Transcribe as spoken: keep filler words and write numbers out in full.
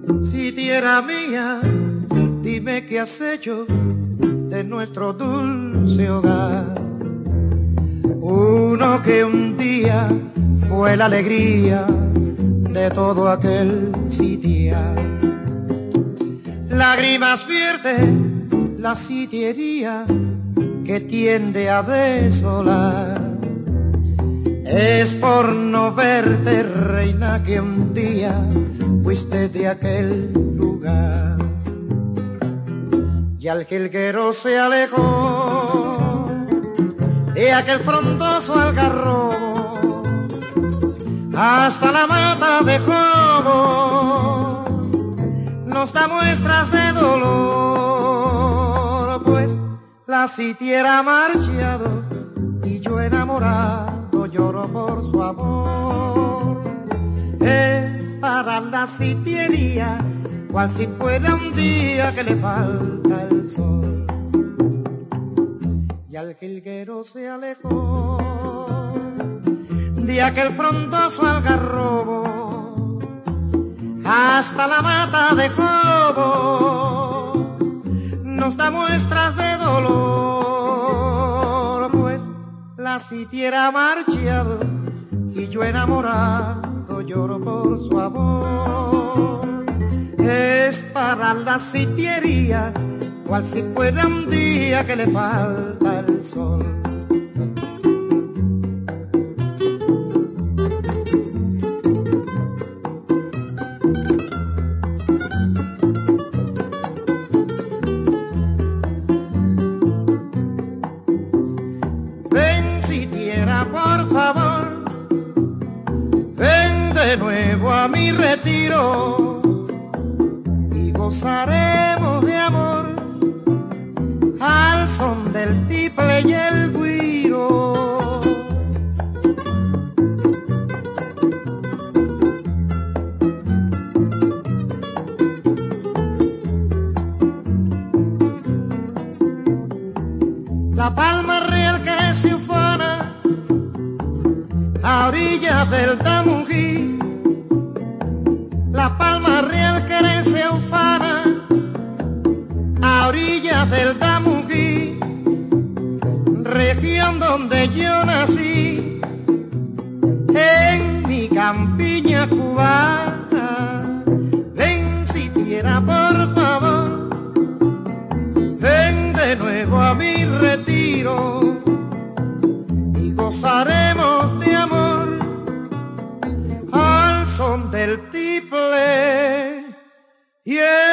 Si tierra mía, dime qué has hecho de nuestro dulce hogar. Uno que un día fue la alegría de todo aquel sitial. Lágrimas vierte la sitiería que tiende a desolar. Es por no verte, reina, que un día fuiste de aquel lugar. Y al jilguero se alejó de aquel frondoso algarrobo hasta la mata de Jobo, nos da muestras de dolor, pues la sitiera ha marchado y yo enamorado lloro por su amor. Es para la sitiería cual si fuera un día que le falta el sol. Y al jilguero se alejó de aquel frondoso algarrobo hasta la mata de Jobo, nos da muestras de dolor, pues la sitiera ha marchado y yo enamorado lloro por su amor. Es para la sitiería cual si fuera un día que le falta el sol. Ven sitiera, por favor, ven de nuevo a mi retiro, gozaremos de amor al son del tiple y el güiro. La palma real crece ufana a orillas del Tamují. La palma real crece ufana a orillas del Tamují, región donde yo nací, en mi campiña cubana. Ven sitiera, por favor, ven de nuevo a mi retiro y gozaremos de amor al son del tiple y el